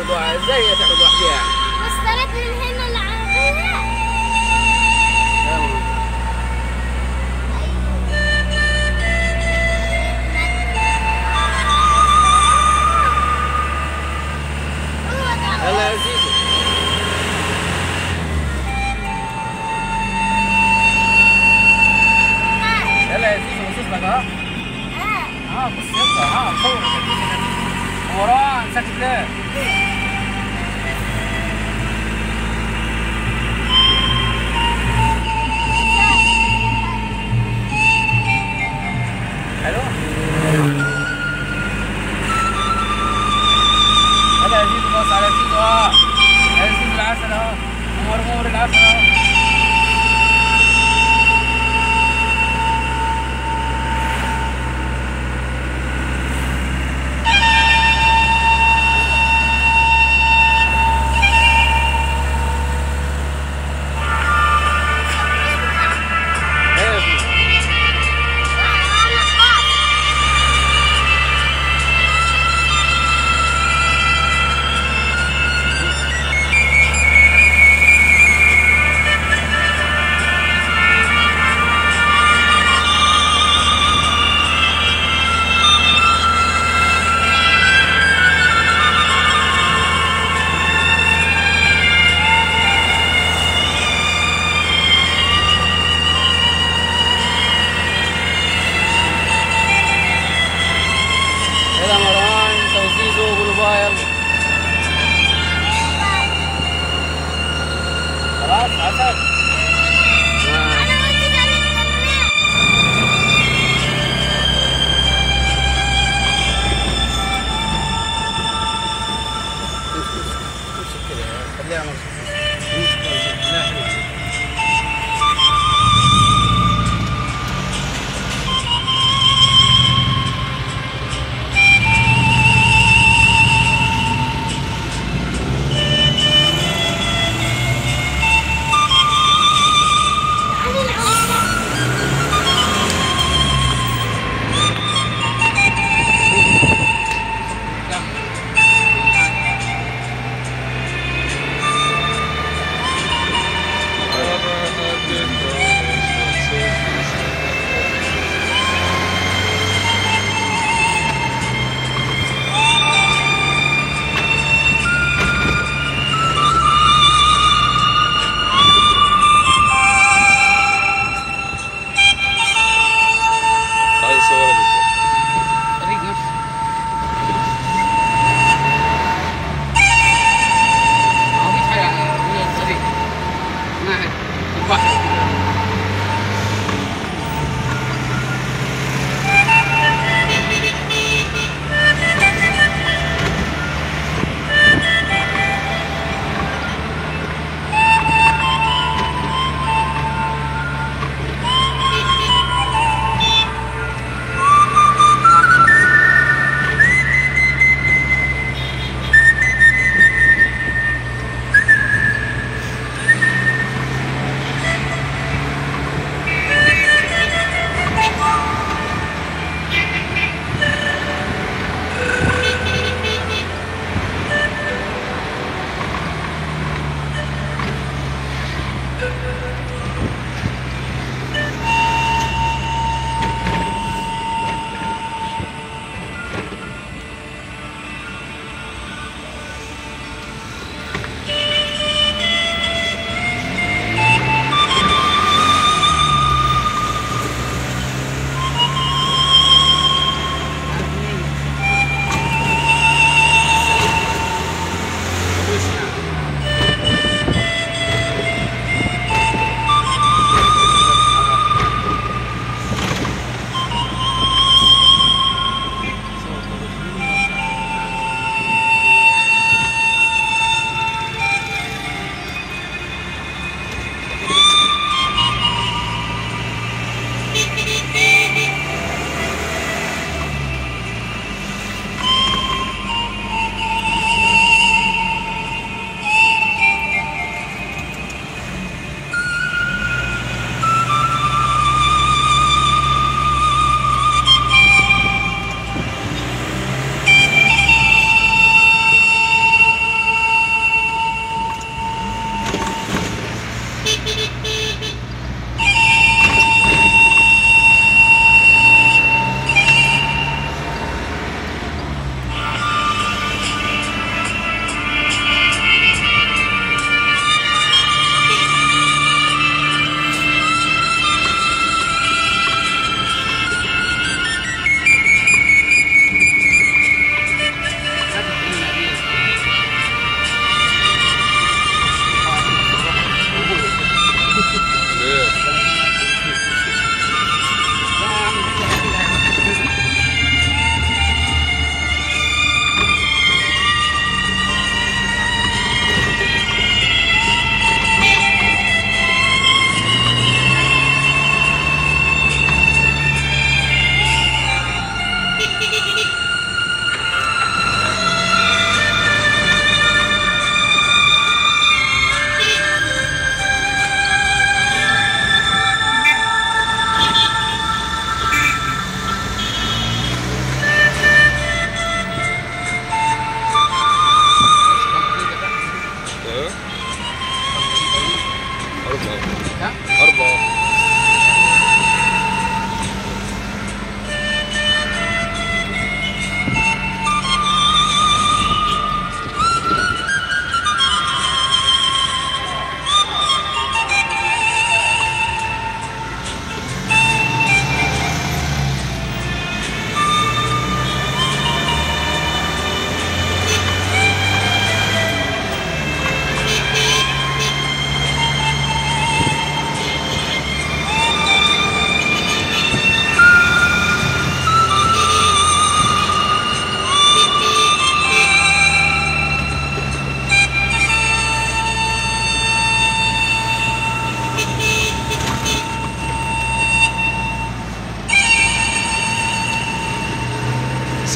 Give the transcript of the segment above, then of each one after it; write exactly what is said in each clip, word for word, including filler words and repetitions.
تعرضوا ازاي تعرضوا احذيه؟ واشتريت من هنا العربية. يلا يا زيزو. يلا يا زيزو بص لك ها. اه بص يلا ها صور وراه ساكت ليه؟ حلو؟ هذا يا زيزو بص على زيزو ها. يا زيزو العسل اهو ومرمور العسل اهو. يلا مروان انت وزيزو قولوا باي يلا. خلاص عسل. أنا قلت تعمل القناة. امسك كده خليها ممسك. لا حلو.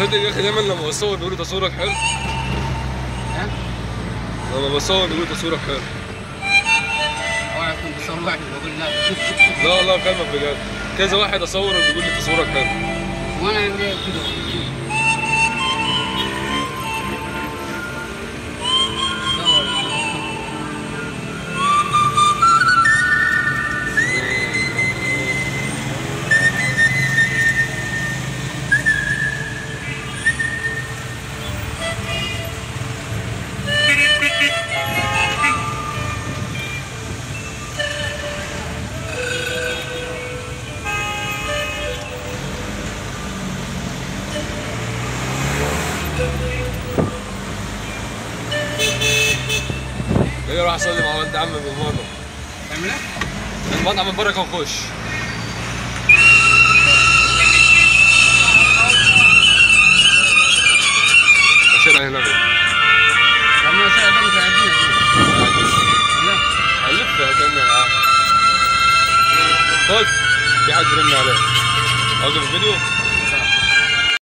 تصدق يا اخي دايما لما بصور بيقولوا تصويرك حلو. ها؟ لما بصور بيقولوا تصويرك حلو. اوعى تكون بصور واحد بقول لا. لا والله بكلمك بجد، كذا واحد اصور وبيقول لي تصويرك حلو. وانا اعمل ايه كده؟ ايه راح اصلي مع ولد عمي بالمره. تعمل ايه؟ المطعم من بره كان خش. الشارع هنا. طب ما الشارع ده مش هيعدينا لا هنلف كأنه معاه. خد في حد رن عليه. اوقف الفيديو.